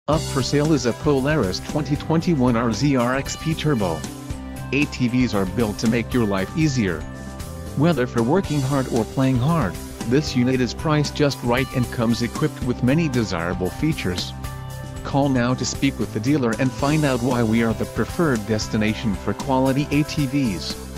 Up for sale is a Polaris 2021 RZR XP Turbo. ATVs are built to make your life easier. Whether for working hard or playing hard, this unit is priced just right and comes equipped with many desirable features. Call now to speak with the dealer and find out why we are the preferred destination for quality ATVs.